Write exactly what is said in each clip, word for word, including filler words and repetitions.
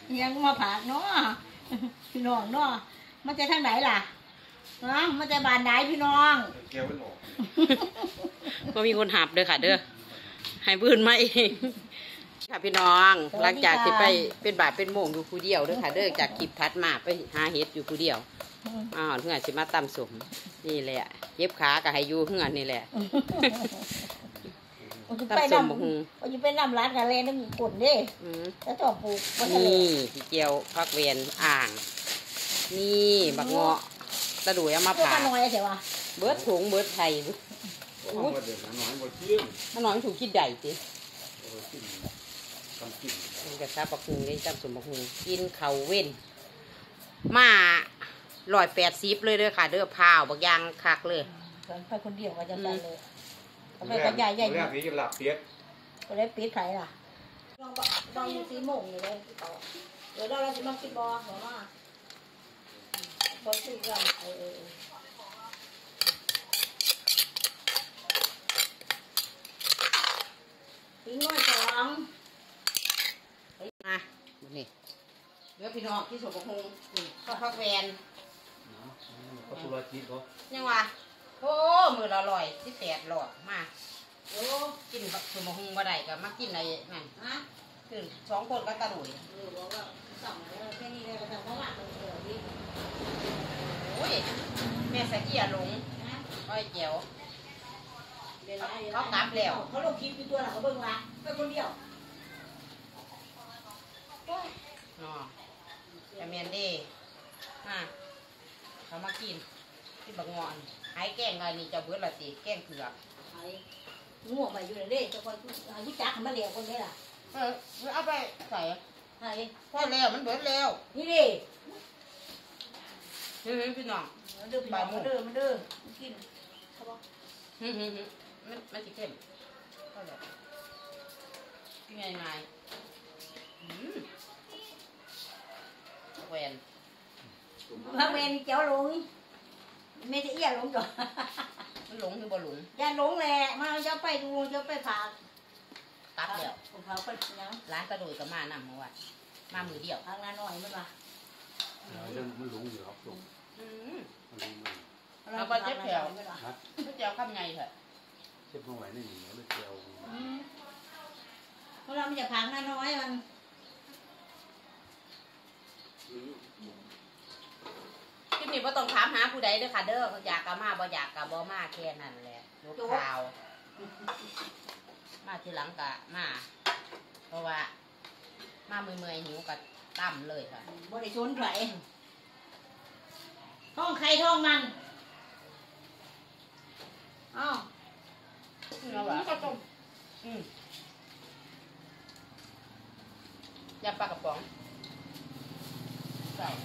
ยังมาผักเนาะพี่น้องเนาะมันจะทางไหนล่ะเนาะมันจะบานไหนพี่น้องแก้วไม่หลอกก็มีคนหับเด้อค่ะเด้อให้พื้นมาเองค่ะพี่น้องหลังจากที่ไปเป็นบาทเป็นโมงอยู่คู่เดียวเด้อค่ะเด้อจากคลิปทัดมาไปหาเห็ดอยู่คู่เดียวอ้าวเพื่อนสิมาตำสมนี่แหละเย็บขากับให้อยู่เพื่อนนี่แหละตำสมบุกมันจะเป็นน้ำร้านกะเลนึงกดเด้แล้วจอบปลูกนี่พี่เจียวพักเวียนอ่างนี่บักเงาะตะดุยเอามาผ่าเบิร์ดถุงเบิร์ดไทยน้อยน้อยถูกคิดใหญ่สิกินกระซับบักฮุงได้จำสมบักฮุงกินเขาเว้นมาลอยแปดซิบเลยเด้อค่ะเด้อพาวบักยางคักเลยไปคนเดียวว่าจะไปเลยไปกันใหญ่ใหญ่เนี่ยพี่จะหลับเปี๊ยกก็ได้ปี๊ดไข่ล่ะลองลองสีโมงเลยเดี๋ยวเราเราจะมาคิดบอหัวมาบอซื้อกันเออปีน้อยสองมานี่เดี๋ยวพี่น้องที่สมบูรณ์ก็พักแวนก็ตุลาจีเขายังวะโอ้มือละลอยที่แปดหลอดมาโอ้กินบักสมบูรณ์บ่ได้ก็มากินอะไรนั่นฮะคือสองคนก็ตะดุยเออบอกว่าสั่งแค่นี้เลยก็ทำเพราะว่ามันเกิดดิโอ้ยแม่สะเกียหลงอ้อยเจียวเขากลับแล้วเขาลงคลิปอยู่ตัวหลังเขาเบิ่งละไปคนเดียวอ๋อจะเมียนดีมาเขามากินที่บางงอนหายแกงอะไรนี่จะเบื่อละตีแกงเผือกหายง่วงไปอยู่เลยเด้จะคอยรู้จักมันเลี้ยงคนนี้ล่ะเออเอาไปใส่หายพอแล้วมันเบื่อแล้วนี่ดิเฮ้ยพี่น้องมันดื้อมันดื้อมันดื้อกินเขาบอกฮึฮึฮึมันมันจะเข้มก็เลยกินไงไงเวนพระเวนเจ้าหลงไม่ใช่เอี้ยหลงจ้ะมันหลงคือบ่หลงอย่าหลงแหละมาเจ้าไปดูเจ้าไปผ่าตัดแล้วเขาไปยังร้านกระโดดกับมานำเมื่อวานมามือเดียวทางนั้นหน่อยมันมามันหลงอยู่ครับหลงแล้วก็เจ็บแถวเจ็บข้ามไงเถอะเจ็บตรงไหนนี่เหนียวเลยเจียวเพราะเราไม่จะพังน้อยมันคลิปนี้บ่ต้องถามหาผู้ใดเด้อค่ะเด้ออยากกะมาบ่อยากกะบ่มาแค่นั้นแหละลูกข่าวมาทีหลังกะมาเพราะว่ามาเมื่อยๆหิวกะตั้มเลยค่ะบ่ได้ชนไผท้องใครท้องมันอ้าวเอาวะก็ต้มอืมยำปลากระป๋องใส่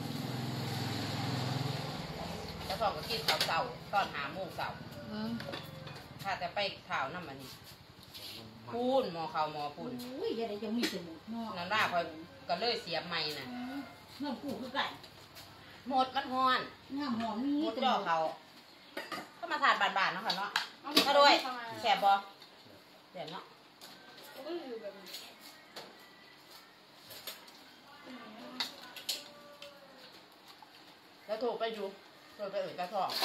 แล้วพอก็กินข้าวเสาตอนหาโมงเสาถ้าจะไปข่าวน้ำมันนี่พูนหมอข่าวหมอพูนอุ้ยยังไงจะมีสมุนนั่นล่ะคอยก็เลยเสียบใหม่น่ะเมื่อกูคือไก่หมดมันฮ้อนน้ำหอมนี่หมดจ่อเขาก็มาถาดบานๆเนาะค่ะเนาะมาด้วยแสบบ่แสบเนาะแล้วถูกไปอยู่ถูกไปอื่นกระทอง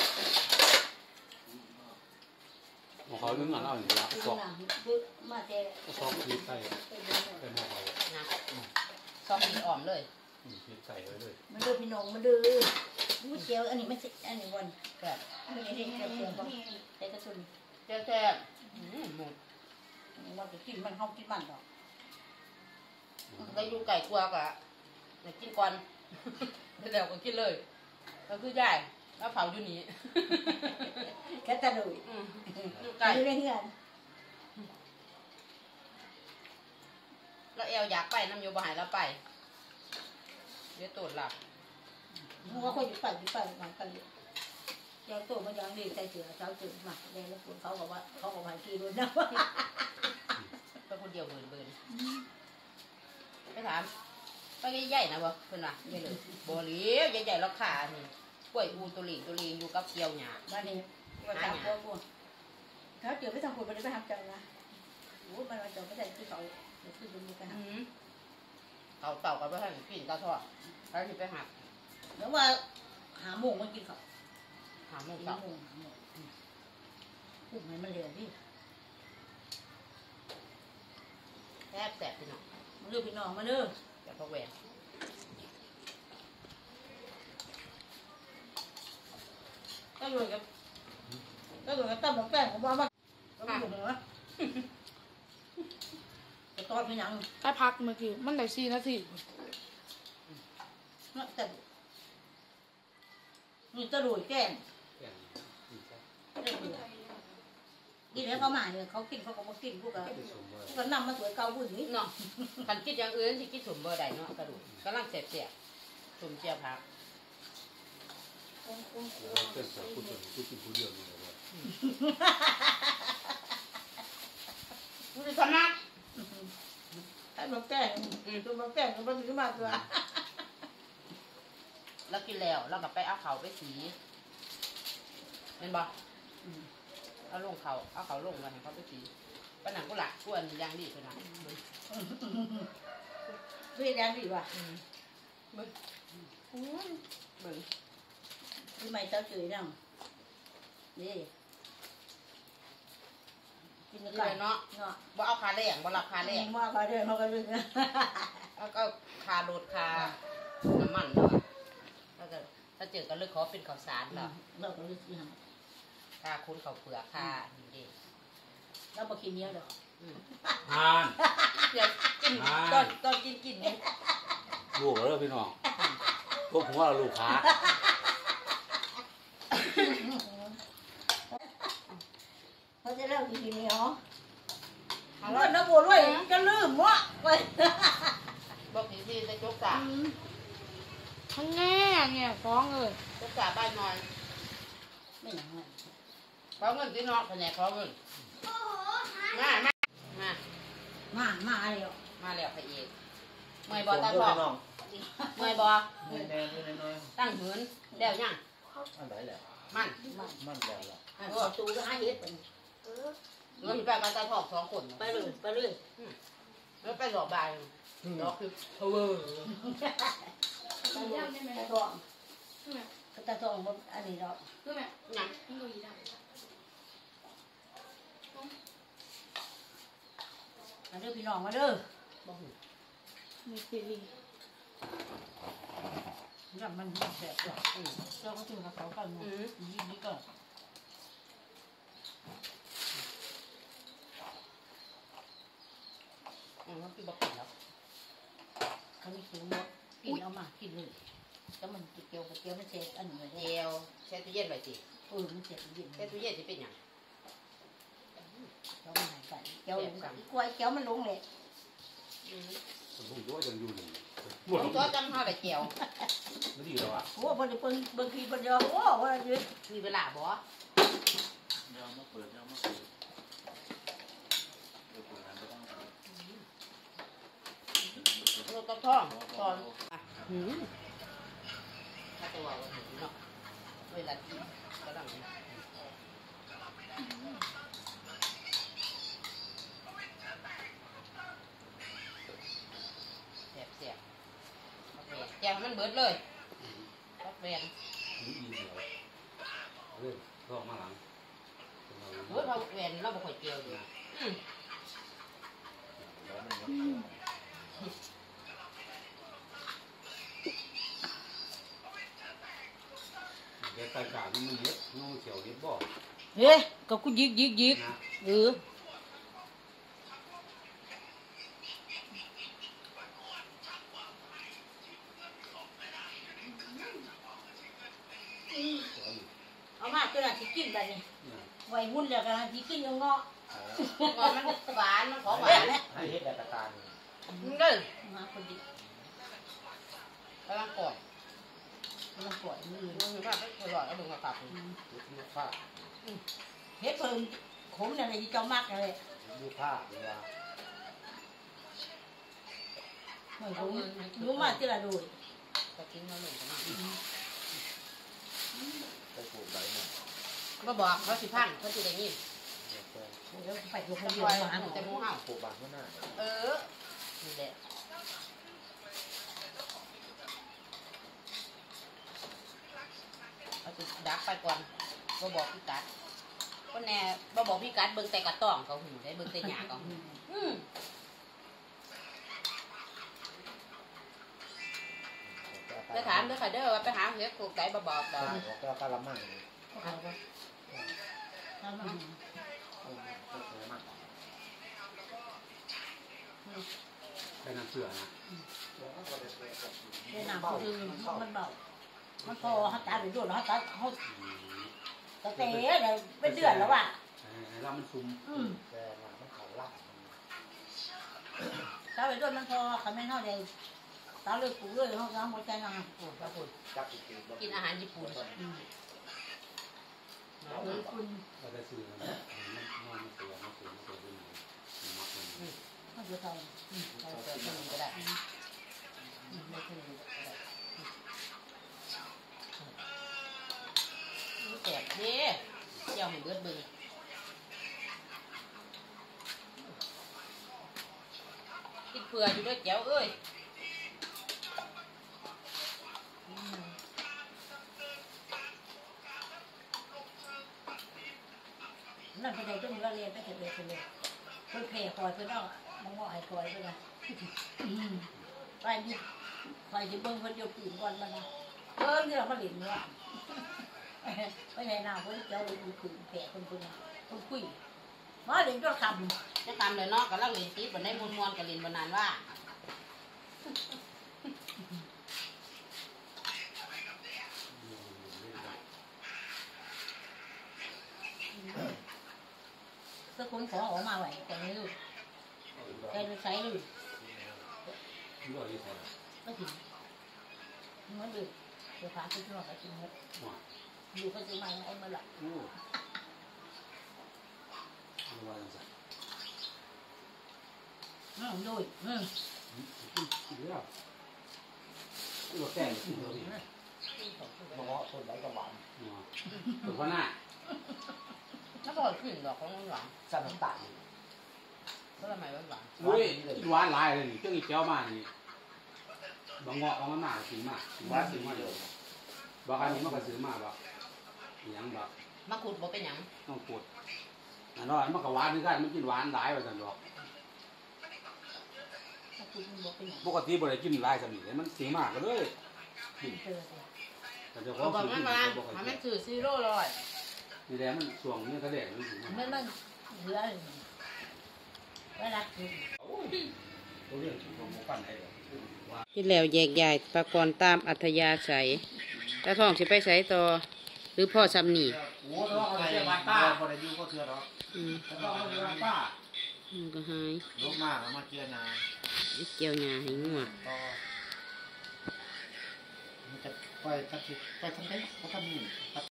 ของเขาเรื่องงานเล่าอย่างนี้ละสอบมาเจสอบพีใส่เป็นของเขานะสอบพีอ่อมเลยพีใส่ไว้เลยมันดื้อพี่น้องมันดื้อมูเจียวอันนี้ไม่ใช่อันนี้วันแบบอันนี้เจียวเจียวก็ใส่กระสุนเจียวแซ่บหมดมันจะกินมันเข้ากินมันหรอกได้ดูไก่กลัวกะกินก่อนเดี๋ยวก็กินเลยก็คือใหญ่แล้วเผาอยู่นี้แค่ตะลุยไก่เรื่องเงินแล้วเอวอยากไปน้ำโยบายแล้วไปเดี๋ยวตูดหลับเพราะว่าคนอยู่ไปอยู่ไปมากันอยู่เจ้าตัวมันยังดีใจเสือเจ้าตื่นมาเลยแล้วคนเขาบอกว่าเขาบอกว่ากี่รุ่นนะเป็นคนเดียวเบิ่นเบิ่นไปถามไปใหญ่ๆนะบ่เพื่อนว่ะใหญ่เลยบ่เลี้ยวใหญ่ๆแล้วขานี่กล้วยอูตุลีตุลีอยู่กับเกียวหยาบ้านนี้ว่าตามพวกพวกเขาเจอไปทำคนไปได้ไปทำจังนะโอ้มันมาเจอไม่ใช่ที่เขาเดี๋ยวขึ้นดูกันเขาเขาเต่ากับไปให้กินตาทอดแล้วที่ไปหักแล้วว่าหาโมงมากินข้าวหาโมงหาเต่าโมงหาโมงอุ้มให้มันเร็วดิแทบแสบพี่น้องมาเร็วพี่น้องมาเร็วแต่พวกแหวนก็เลยกับก็เลยกับตั้มกับแป้งของบ้ามาก็ไม่ถูกนะจะตอดพี่ยังได้พักเมื่อกี้มันได้สี่นาทีนะแต่นี่จะรวยแกงแกงอีกแล้วกินแล้วเขามาเนี่ยเขากินเขาก็มากินพวกก็ที่สมว่าพวกก็นำมาสวยเก่าบุญนี้เนาะคันคิดอย่างอื่นที่คิดสมเบอร์ใดเนาะกระดูกกำลังเสียบเสียบสมเจียวพักแล้วเป็นเสือผู้ชนผู้กินผู้เดียวนี่เลยดูดิสนักให้มาแกงตัวมาแกงก็มาถือมาตัวแล้วกินแล้วแล้วก็ไปเอาเขาไปสีเป็นบ่เอาลงเขาเอาเขาลงกันให้เขาไปสีปนังกุหลาบกวนยางดีขนาดเพื่อนยังดีว่ะเบิ่งเบิ่งที่ไม่เต้าจืดนั่งนี่กินนี่กันเลยเนาะเนาะบ่เอาคาแรงบ่รับคาแรงว่าเขาเดินเขาก็เรื่องแล้วก็คาโดดคาน้ำมันเนาะแล้วก็ถ้าเจอกันเลยขอเป็นข้าวสารเนาะเราก็เรื่องที่ทคาคุ้นข้าวเปลือกคานี่เด้ำเราบอกกินเนี้ยเด้ออืมฮานเดี๋ยวกินตอนตอนกินกินเนี่ยลูกแล้วพี่น้องพวกผมว่าลูกค้าเขาจะเล่ากินเนี้ยเหรอเอาเงิละนน้ำบัวด้วยก็ลืมวะไปบอกทีที่จะจกตาทั้งแง่เนี่ยฟ้องเลยจกตาบ้านนอนไม่อย่างนั้นขอเงินที่นอกแผนกขอเงินมามามามามาอะไรอ่ะมาแล้วพระเอกเมื่อยบอตาทองเมื่อยบอแน่ๆน้อยตั้งหืนแล้วยังๆอันไหนแหละมันมันแล้วล่ะอันขอตูก็ให้เฮ็ดไปเงินไปกับตาทองสองคนไปเลยไปเลยแล้วไปหลอกบายหลอกคือเออตาทองตาทองอันนี้เราคือแบบยังมันดูดีได้มาเด้อพี่น้องมาเด้อบอกมีซีรีส์นี่มันแสบจ้ะเจ้าก็ถึงกับเขากันหมดยี่นี่ก็อืมมันคือบอกกินแล้วเขาไม่ซื้อหมดกินเอามากินเลยแล้วมันเกี่ยวกับเกี่ยวมันเจ็บอันนี้เลยเจียวแช่ตู้เย็นไว้สิเออมันเจ็บมันเย็นแช่ตู้เย็นจะเป็นหยังเกี่ยวมันหายไปเกี่ยวกล้วยเกี่ยวมันลงเลยผมรู้ว่ายังอยู่หนึ่งผมตัวจำเท่าไหร่เจียวไม่ดีแล้วอ่ะโอ้พอดีเพิ่งบางทีเพิ่งเดียวโอ้ว่าเยอะมีเวลาบ่ยาวมาเปิดยาวมาเปิดเดี๋ยวคุณหันไปต้องเราต้องท่องตอนหืมถ้าจะว่าว่าหืมเนาะเวลากินก็ต้องเสียบเสียบโอเคแจวมันเบิดเลยรับเรียนนี่ดีเดียวเรื่องก็มาหลังเบิดเราเรียนเราบ่ค่อยเจียวอยู่อืมแล้วมันยังแกตายกาที่มันเย็บน้องเขียวเย็บบ่เฮ้ยก็กูยิกยิกยิกนะเออ เอามาตัวนั้นที่กินไปนี่ไว้วุ่นแล้วกันที่กินยังเงาะงอนมันหวานมันของหวานให้เฮ็ดแต่ตะการมันเด้อมาคนดีกำลังกอดมันปล่อยมือมึงว่าไปตลอดแล้วมึงมาปรับลูกผ้าเฮ็ดเพิ่นขมอะไรที่เจ้ามากเลยลูกผ้าเวลาเหมือนผมรู้มาที่ละดูก็ทิ้งมาหนึ่งกันมาไปปลูกใบหน่อยก็บอกเขาสิพันเขาสิได้ยินเดี๋ยวไปอยู่คจะนเดีปยวล่อยมาหนูจะมูเห่าปลูกบานข้างหน้าเออนี่แหละดักไปก่อนบ่บอกพี่กัดก็แน่บ่บอกพี่กัดเบิ่งแต่กระต้องเขาหูได้เบิ่งแต่หญ้าเขาหูอืม ไปถามเด้อค่ะเด้อว่าไปหาเห็ดกูไก่บ่บอกดอกบอกแล้วกะละมังเอาไปเอามาไปน้ำเสือนะเวียดนามเขาคือมันเบามันพอเขาตาไปด้วยเขาตาเขาตาเตะเลยเป็นเดือนแล้วว่ะไอ้เรามันซุ่มอืมแต่มันเขาล่าตาไปด้วยมันพอเขาไม่เท่าใดตาเลยปูเลยเขาทำหัวใจนางโอ้พระคุณจับอีกทีกินอาหารญี่ปุ่นเออคุณเราได้ซื้อมันมันมันมันตัวมันตัวมันตัวเป็นหมูมักมันมันจะทเราเติมขนมก็ได้ไม่ขนมก็ได้นี่แสบเด้เจ้าให้เบิดเบิ่งกินเผื่ออยู่ด้วยแจ๋วเอ้ยำนั่นเป็นใจต้องเรียนไปเห็นเลยเลยเพื่อเพย์คอยเพื่อนเอามองว่าไอ้คอยเพื่อนนะไปดิไปดิเบิ้งเพื่อนยกตีนก่อนมันนะเบิ้งที่เราผลิตเนื้อไม่ใช่หน้าเพื่อนเจ้าดูขืนแผลคนคนนั้นคนคุยมาเรียนก็คำจะทำเลยเนาะกำลังเล่นตีบนได้มวนมวนๆกับเล่นบนนานว่าสักคนของออกมาไหวแต่ไม่รู้แกดูใช้เลยมันก็ยิ่งใส่ก็ถึงมันดึกเดี๋ยวพาไปที่นอนก็กินหมดหัวอยู่ก็จะมาไอ้เมื่อไหร่โอ้เอาไว้ยังไงอืมดูอืมกินเยอะตัวแก่กินเท่านี้มะเงาะต้นใบกระหวานหัวตัวข้างหน้าแล้วก็ขึ้นดอกของมันหวานสั่นน้ำตาลก็ทำไมมันหวานเฮ้ยกินหวานหลายเลยนี่เครื่องอีเจ้ามานี่บางเงาะบางมันมากินมากหวานกินมากเลยบางอันนี้มันก็ซื้อมาแบบยังแบบมะกรูดบ่เป็นหยังต้องกดอันนั้นมันก็หวานเหมือนกันมันกินหวานหลายว่าซั่นดอกถ้าคุณบอกเป็นอย่างปกติบ่ได้กินหลายสำนี้เลยมันซื้อมากก็เลยนี้เจอแต่เจ้าขอเอางบอกซื้อมักินนมาบ่ค่อยทำกิให้นถือซีโร่เลยนี่แหละมันช่วงนี้กระแดกมันถึงไม่มันเหลือเวลากินตัวเรื่องของหมูปั้นได้ดอกที่แล้วแยกย้ายปากรตามอัธยาศัยตาทองสิไปใส่ต่อหรือพ่อซำนี่โอ้ตัวเอาเสียบานป้าพอได้ยุ่งก็เถื่อนหรอกอืมตัวเอาเสียบานป้ามันก็หายลูกมากแล้วมาเกียร์นาเกี่ยวหญ้าให้งัวก็มันจะไปทักทีไปทำได้เขาทำนี่